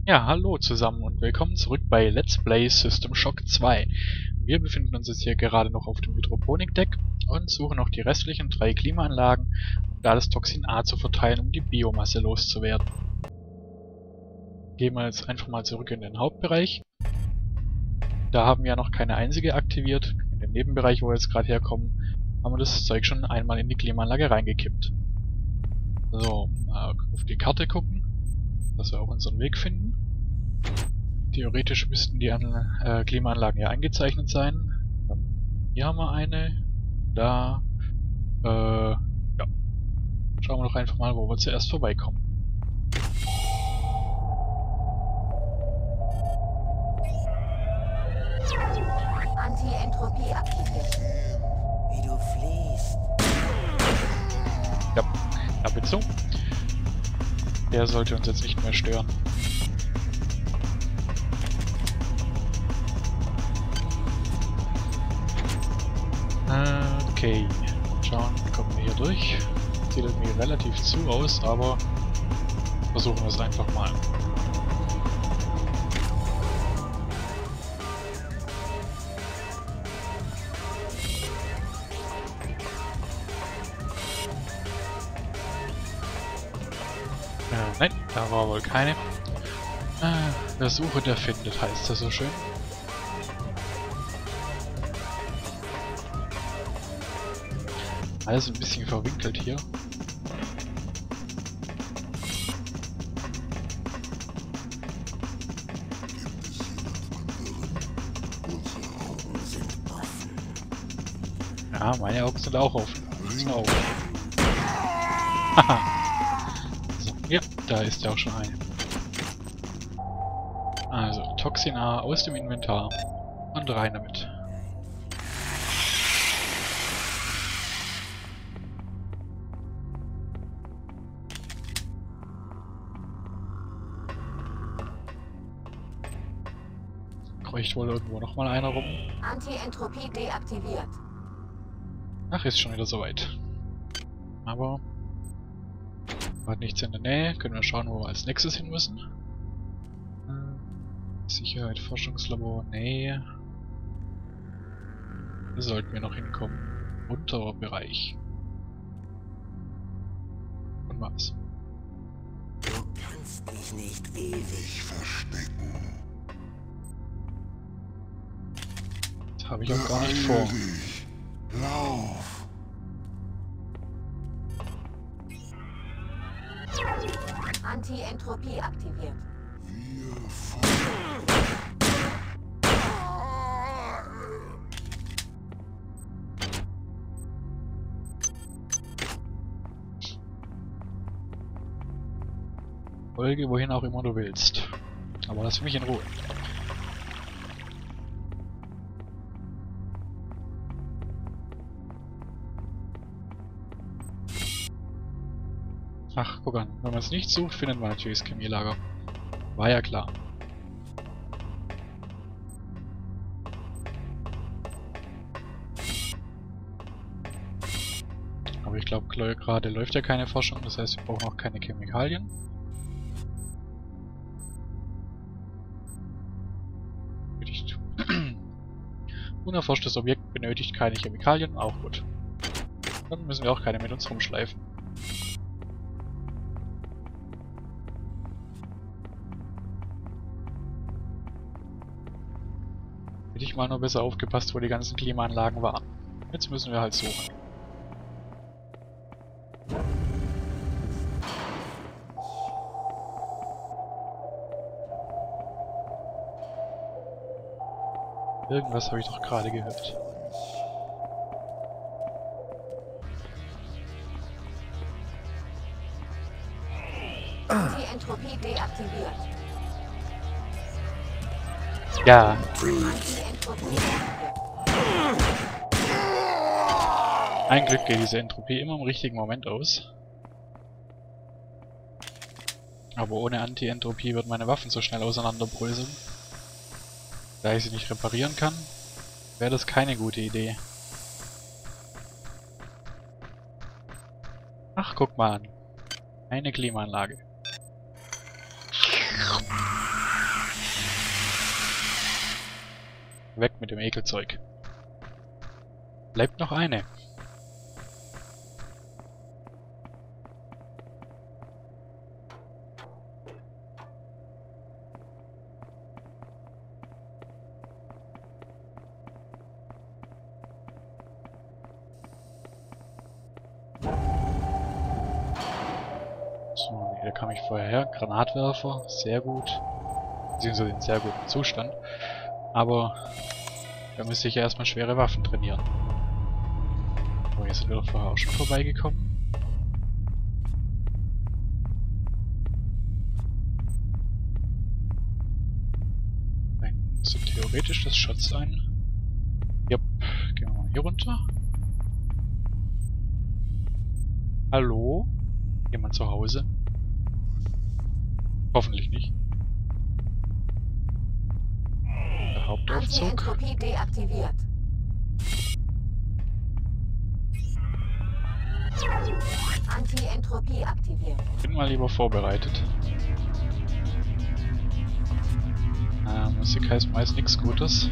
Ja, hallo zusammen und willkommen zurück bei Let's Play System Shock 2. Wir befinden uns jetzt hier gerade noch auf dem Hydroponikdeck und suchen noch die restlichen 3 Klimaanlagen, um da das Toxin A zu verteilen, um die Biomasse loszuwerden. Gehen wir jetzt einfach mal zurück in den Hauptbereich. Da haben wir noch keine einzige aktiviert. In dem Nebenbereich, wo wir jetzt gerade herkommen, haben wir das Zeug schon einmal in die Klimaanlage reingekippt. So, mal auf die Karte gucken, dass wir auch unseren Weg finden. Theoretisch müssten die Klimaanlagen ja eingezeichnet sein. Hier haben wir eine. Da. Ja. Schauen wir doch einfach mal, wo wir zuerst vorbeikommen. Anti-Entropie aktiviert. Wie du fliehst. Ja, ab jetzt so. Der sollte uns jetzt nicht mehr stören. Okay. Schauen, kommen wir hier durch. Sieht irgendwie relativ zu aus, aber versuchen wir es einfach mal. Nein, da war wohl keine. Wer suche, der findet, heißt das so schön. Alles ein bisschen verwinkelt hier. Ja, meine Augen sind auch offen. Auch. Haha. So, ja, da ist ja auch schon eine. Also, Toxin A aus dem Inventar und rein damit. Kreucht wohl irgendwo nochmal einer rum. Anti-Entropie deaktiviert. Ach, ist schon wieder soweit. Aber war nichts in der Nähe. Können wir schauen, wo wir als nächstes hin müssen. Sicherheit, Forschungslabor, nee. Da sollten wir noch hinkommen. Unterer Bereich. Und was? Du kannst dich nicht ewig verstecken. Das habe ich auch gar nicht vor. Lauf. Anti-Entropie aktiviert. Folge wohin auch immer du willst. Aber lass mich in Ruhe. Ach, guck an. Wenn man es nicht sucht, findet man natürlich das Chemielager. War ja klar. Aber ich glaube, gerade läuft ja keine Forschung, das heißt, wir brauchen auch keine Chemikalien. Unerforschtes Objekt benötigt keine Chemikalien, auch gut. Dann müssen wir auch keine mit uns rumschleifen. Hätte ich mal nur besser aufgepasst, wo die ganzen Klimaanlagen waren. Jetzt müssen wir halt suchen. Irgendwas habe ich doch gerade gehört. Anti-Entropie deaktiviert. Ja. Anti-Entropie aktiviert. Ein Glück geht diese Entropie immer im richtigen Moment aus. Aber ohne Anti-Entropie wird meine Waffen so schnell auseinanderbröseln. Da ich sie nicht reparieren kann, wäre das keine gute Idee. Ach, guck mal an. Eine Klimaanlage. Weg mit dem Ekelzeug. Bleibt noch eine. So, hier kam ich vorher her. Granatwerfer, sehr gut. Beziehungsweise in sehr gutem Zustand. Aber da müsste ich ja erstmal schwere Waffen trainieren. Oh, hier sind wir doch vorher auch schon vorbeigekommen. Da hinten müsste theoretisch das Schatz sein. Jupp, gehen wir mal hier runter. Hallo? Jemand zu Hause? Hoffentlich nicht. Der Hauptaufzug. Anti-Entropie deaktiviert. Anti-Entropie aktiviert. Bin mal lieber vorbereitet. Musik heißt meist nichts Gutes.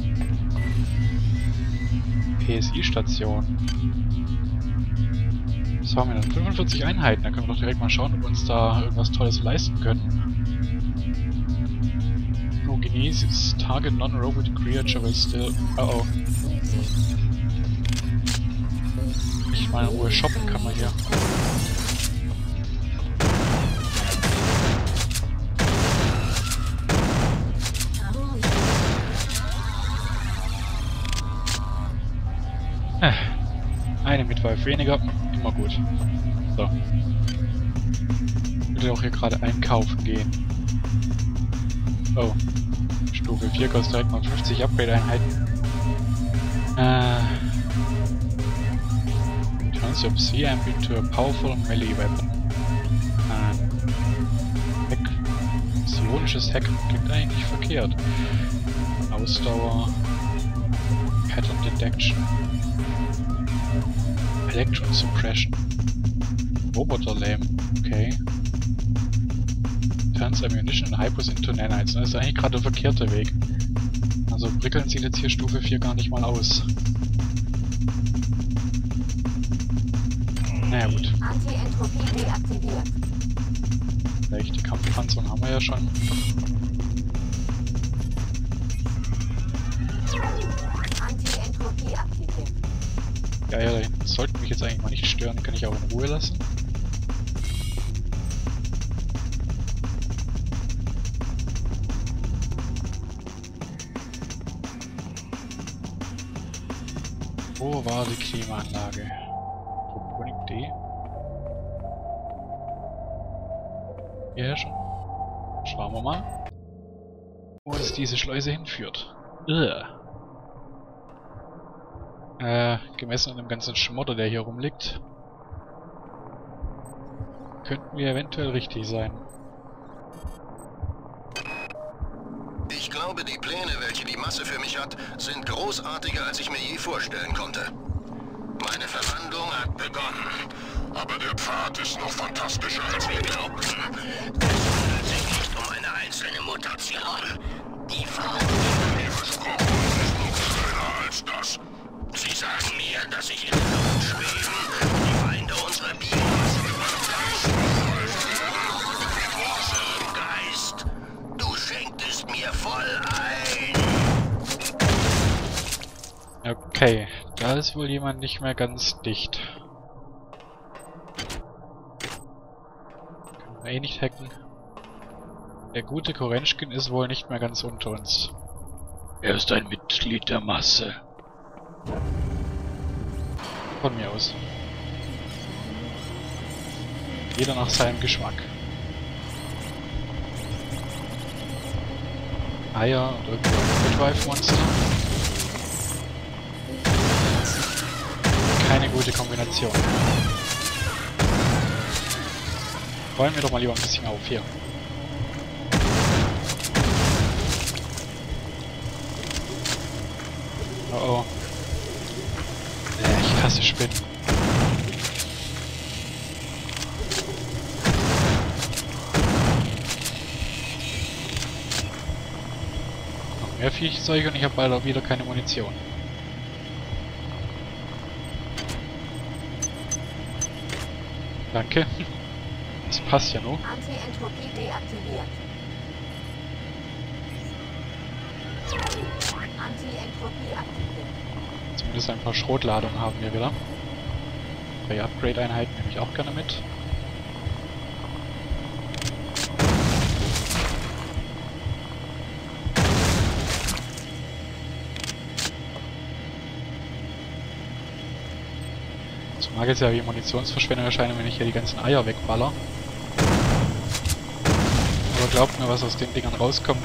PSI-Station. Was haben wir denn? 45 Einheiten. Da können wir doch direkt mal schauen, ob wir uns da irgendwas Tolles leisten können. Genesis. Target non-robot creature will still... Oh. Nicht mal in Ruhe shoppen kann man hier. Eine Midwife weniger, immer gut. So. Ich würde auch hier gerade einkaufen gehen. Oh. Stufe 4 kostet direkt mal 50 Upgrade-Einheiten. Turns your C-Amp into a powerful melee weapon. Hack. Psionisches Hack klingt eigentlich nicht verkehrt. Ausdauer. Pattern Detection. Electron Suppression. Roboter Lame. Okay. Turns Ammunition and Hypos into Nanites. Das ist eigentlich gerade der verkehrte Weg. Also prickeln sieht jetzt hier Stufe 4 gar nicht mal aus. Naja gut. Anti-Entropie deaktiviert. Leichte Kampfpanzerung haben wir ja schon. Anti-Entropie aktiviert. Ja, da hinten sollten mich jetzt eigentlich mal nicht stören. Die kann ich auch in Ruhe lassen. Wo war die Klimaanlage? Proponik D. Hierher schon. Schauen wir mal, wo uns diese Schleuse hinführt. Gemessen an dem ganzen Schmodder, der hier rumliegt, könnten wir eventuell richtig sein. Ich glaube, die Pläne, welche die Masse für mich hat, sind großartiger, als ich mir je vorstellen konnte. Meine Verwandlung hat begonnen. Aber der Pfad ist noch fantastischer, als wir glaubten. Es handelt sich nicht um eine einzelne Mutation. Die Form, die mir versprochen ist noch schneller als das. Sie sagen mir, dass ich in der Luft schweben und die Feinde unserer Biomasse mit meinem Geist. Du schenktest mir voll ein. Okay, da ist wohl jemand nicht mehr ganz dicht. Können wir eh nicht hacken. Der gute Korenschkin ist wohl nicht mehr ganz unter uns. Er ist ein Mitglied der Masse. Von mir aus. Jeder nach seinem Geschmack. Eier und irgendwo ein Midwife-Monster. Keine gute Kombination. Räumen wir doch mal lieber ein bisschen auf hier. Oh oh. Ich hasse Spinnen. mehr Viechzeug und ich habe bald auch wieder keine Munition. Danke. Das passt ja nur. Anti-Entropie deaktiviert. Anti-Entropie aktiviert. Zumindest ein paar Schrotladungen haben wir wieder. 3 Upgrade-Einheiten nehme ich auch gerne mit. So mag es ja wie Munitionsverschwendung erscheinen, wenn ich hier die ganzen Eier wegballer. Aber glaubt mir, was aus den Dingern rauskommt,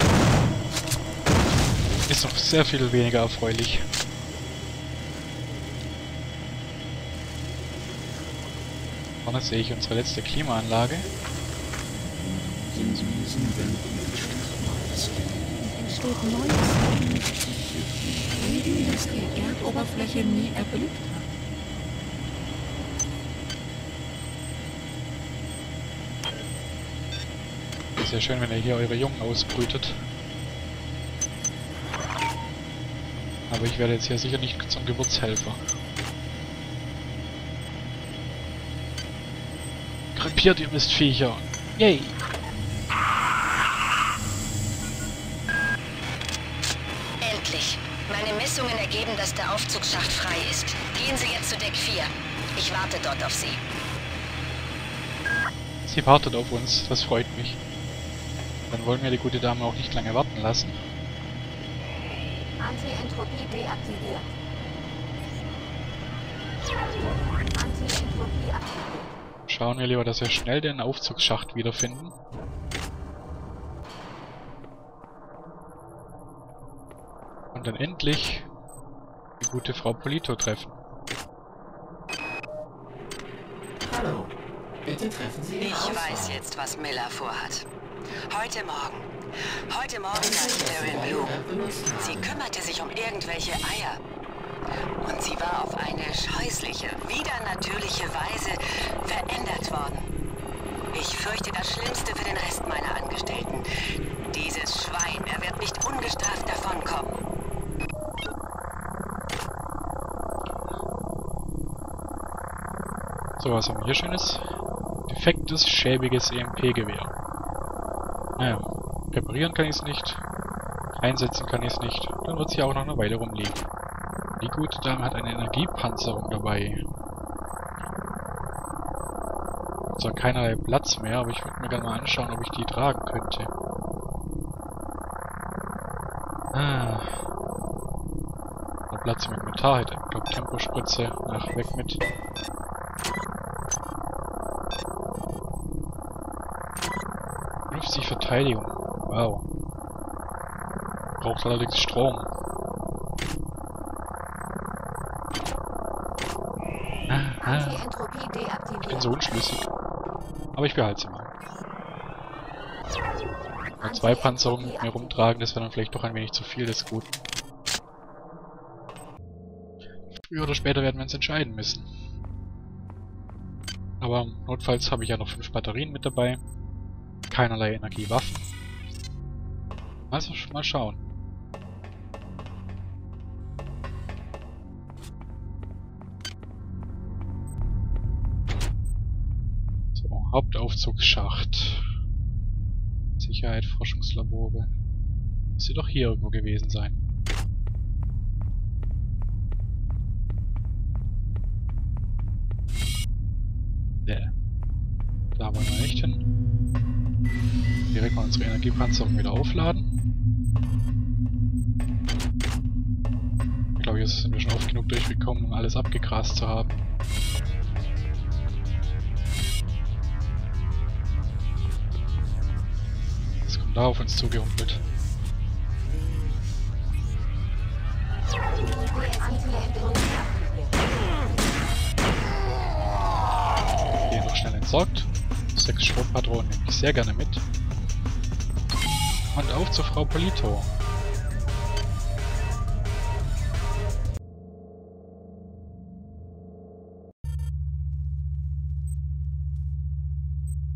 ist noch sehr viel weniger erfreulich. Vorne sehe ich unsere letzte Klimaanlage. Entsteht neues Leben, das die Erdoberfläche nie erblickt hat. Sehr schön, wenn ihr hier eure Jungen ausbrütet. Aber ich werde jetzt hier sicher nicht zum Geburtshelfer. Krepiert, ihr Mistviecher! Yay! Endlich! Meine Messungen ergeben, dass der Aufzugsschacht frei ist. Gehen Sie jetzt zu Deck 4. Ich warte dort auf Sie. Sie wartet auf uns, das freut mich. Dann wollen wir die gute Dame auch nicht lange warten lassen. Anti-Entropie deaktiviert. Anti-Entropie aktiviert. Schauen wir lieber, dass wir schnell den Aufzugsschacht wiederfinden. Und dann endlich die gute Frau Polito treffen. Hallo, bitte treffen Sie Ihren Ich Ausweis. weiß jetzt, was Miller vorhat. Heute Morgen saß Daryl Bloom. Sie kümmerte sich um irgendwelche Eier. Und sie war auf eine scheußliche, widernatürliche Weise verändert worden. Ich fürchte das Schlimmste für den Rest meiner Angestellten. Dieses Schwein, er wird nicht ungestraft davonkommen. So, was haben wir hier Schönes? Defektes, schäbiges EMP-Gewehr. Naja, reparieren kann ich es nicht. Einsetzen kann ich es nicht. Dann wird es hier auch noch eine Weile rumliegen. Die gute Dame hat eine Energiepanzerung dabei. Zwar keinerlei Platz mehr, aber ich würde mir gerne mal anschauen, ob ich die tragen könnte. Der Platz im Inventar hätte. Ich glaube, Tempospritze. Ach, weg mit. Verteidigung. Wow. Braucht allerdings Strom. Anti-Entropie Ich deaktiviert. bin so unschlüssig. Aber ich behalte sie mal. Mal 2 Panzerungen mit mir rumtragen, das wäre dann vielleicht doch ein wenig zu viel des Guten. Früher oder später werden wir uns entscheiden müssen. Aber notfalls habe ich ja noch 5 Batterien mit dabei. Keinerlei Energiewaffen. Also mal schauen. So, Hauptaufzugsschacht. Sicherheit, Forschungslabore. Müsste doch hier irgendwo gewesen sein. Yeah. Da wollen wir nicht hin. Direkt mal unsere Energiepanzerung wieder aufladen. Ich glaube, jetzt sind wir schon oft genug durchgekommen, um alles abgegrast zu haben. Was kommt da auf uns zugehumpelt? Anti-Entropie aktiviert. Hier noch schnell entsorgt. 6 Schrotpatronen nehme ich sehr gerne mit. Und auf zur Frau Polito.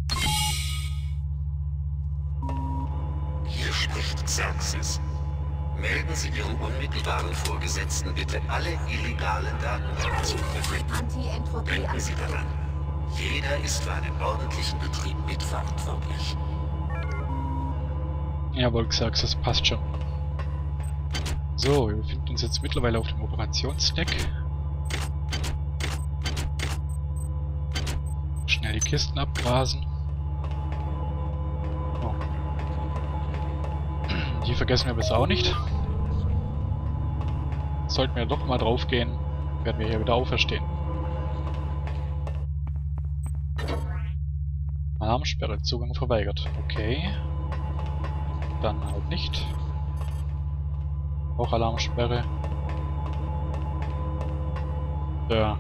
Hier spricht Xerxes. Melden Sie Ihren unmittelbaren Vorgesetzten bitte alle illegalen Datenabzüge. Denken Sie daran. Jeder ist für einen ordentlichen Betrieb mitverantwortlich. Jawohl, gesagt, das passt schon. So, wir befinden uns jetzt mittlerweile auf dem Operationsdeck. Schnell die Kisten abgrasen. Oh. Die vergessen wir bis auch nicht. Sollten wir doch mal drauf gehen, werden wir hier wieder auferstehen. Alarmsperre, Zugang verweigert. Okay. Dann halt nicht. Auch Alarmsperre. Ja.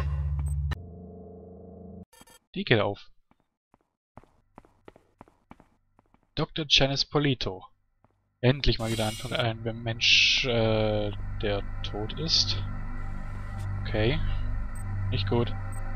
Die geht auf. Dr. Janice Polito. Endlich mal wieder ein Mensch, der tot ist. Okay. Nicht gut.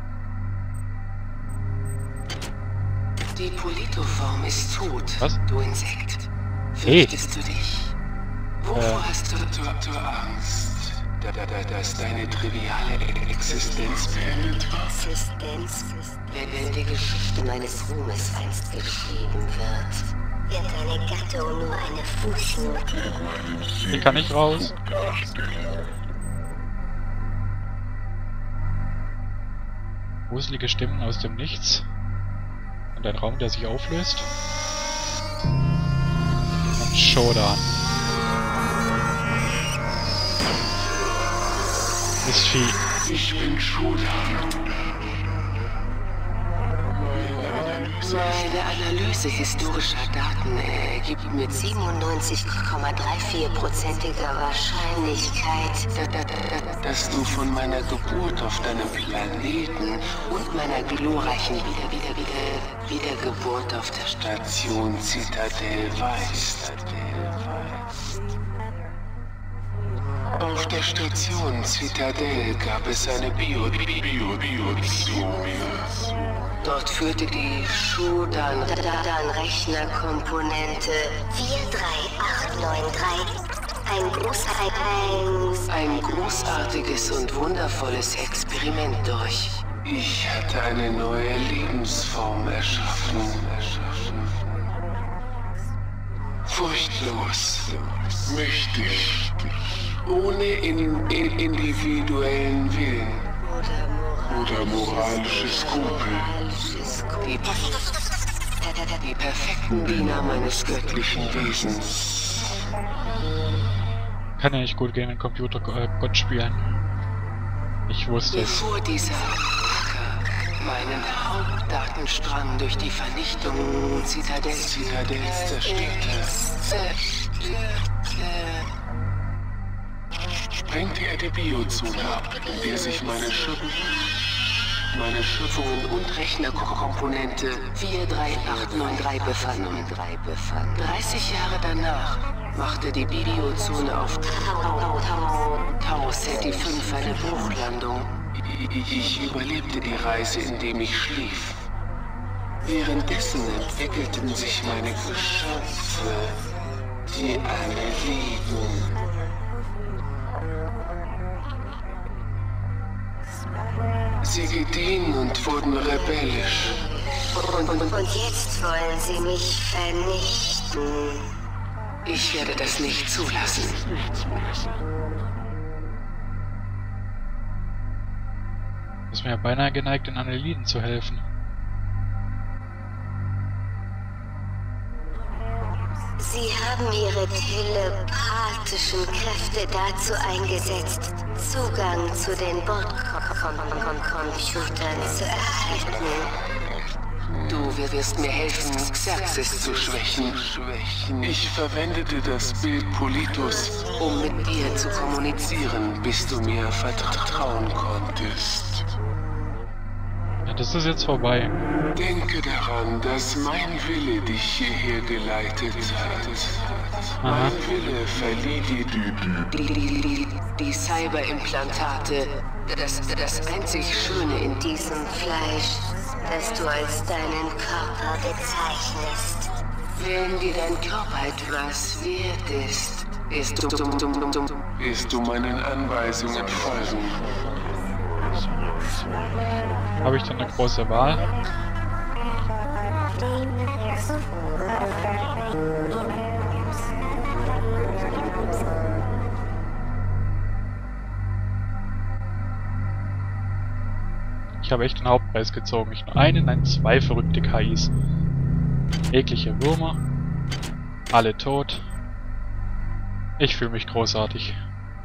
Die Polito-Form ist tot, Was? du Insekt. Hey. Fürchtest du dich? Wovor hast du Angst? Dass deine triviale Existenz beendet war? Wenn die Geschichte meines Ruhmes einst geschrieben wird, wird deine Gattung nur eine Fußnote. Hier kann ich raus. Gruselige Stimmen aus dem Nichts. Und ein Raum, der sich auflöst. Und Showdown. Mistvieh. Ich bin Showdown. Meine Analyse historischer Daten ergibt mit 97,34%iger Wahrscheinlichkeit, dass du von meiner Geburt auf deinem Planeten und meiner glorreichen Wiedergeburt auf der Station Citadel weißt. Auf der Station Citadel gab es eine Biozone. Dort führte die Shodan-Rechnerkomponente 43893 ein großartiges und wundervolles Experiment durch. Ich hatte eine neue Lebensform erschaffen. Furchtlos, mächtig, ohne individuellen Willen oder moralische Skrupel. Die perfekten Diener meines göttlichen Wesens. Kann ja nicht gut gegen den Computer Gott spielen. Ich wusste es. Bevor dieser Hacker meinen Hauptdatenstrang durch die Vernichtung Zitadels zerstörte, sprengte er die Biozone ab, in der sich meine Schöpfungen und Rechnerkomponente 43893 befanden. 30 Jahre danach machte die Biozone auf Tau Ceti 5 eine Bruchlandung. Ich überlebte die Reise, indem ich schlief. Währenddessen entwickelten sich meine Geschöpfe, die alle lieben. Sie gediehen und wurden rebellisch. Und jetzt wollen sie mich vernichten. Ich werde das nicht zulassen. Ist mir ja beinahe geneigt, den Anneliden zu helfen. Sie haben ihre telepathischen Kräfte dazu eingesetzt, Zugang zu den Bordcomputern zu erhalten. Du wirst mir helfen, Xerxes zu schwächen. Ich verwendete das Bild Politos, um mit dir zu kommunizieren, bis du mir vertrauen konntest. Ja, das ist jetzt vorbei. Denke daran, dass mein Wille dich hierher geleitet hat. Aha. Mein Wille verlieh dir die Cyberimplantate, das einzig Schöne in Diesem Fleisch, das du als deinen Körper bezeichnest. Wenn dir dein Körper etwas wert ist, Wirst du meinen Anweisungen folgen? Habe ich dann eine große Wahl? Ich habe echt den Hauptpreis gezogen. Nicht nur einen, nein, 2 verrückte KIs. Eklige Würmer. Alle tot. Ich fühle mich großartig.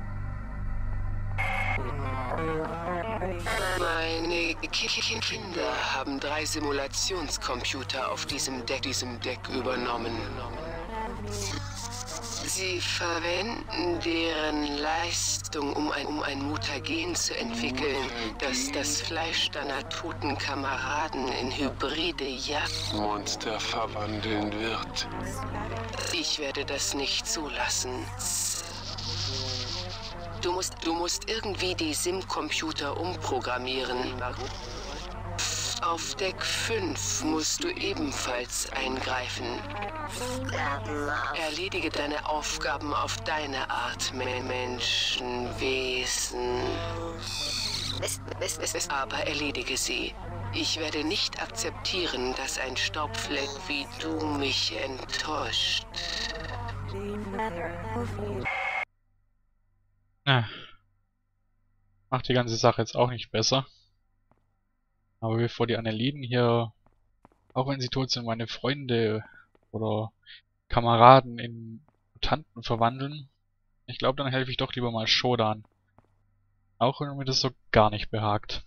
Meine Kinder haben 3 Simulationscomputer auf diesem Deck übernommen. Sie verwenden deren Leistung, um ein Mutagen zu entwickeln, das das Fleisch deiner toten Kameraden in hybride Monster verwandeln wird. Ich werde das nicht zulassen. Du musst irgendwie die Sim-Computer umprogrammieren. Auf Deck 5 musst du ebenfalls eingreifen. Erledige deine Aufgaben auf deine Art, Menschenwesen. Aber erledige sie. Ich werde nicht akzeptieren, dass ein Staubfleck wie du mich enttäuscht. Macht die ganze Sache jetzt auch nicht besser. Aber bevor die Anneliden hier, auch wenn sie tot sind, meine Freunde oder Kameraden in Mutanten verwandeln, ich glaube, dann helfe ich doch lieber mal Shodan. Auch wenn mir das so gar nicht behagt.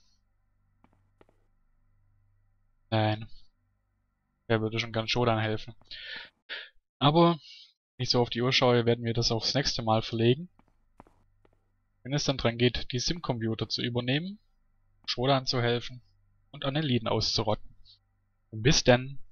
Nein. Wer würde schon gern Shodan helfen? Aber, wenn ich so auf die Uhr schaue, werden wir das aufs nächste Mal verlegen. Wenn es dann dran geht, die Sim-Computer zu übernehmen, Shodan zu helfen und Anneliden auszurotten. Bis denn!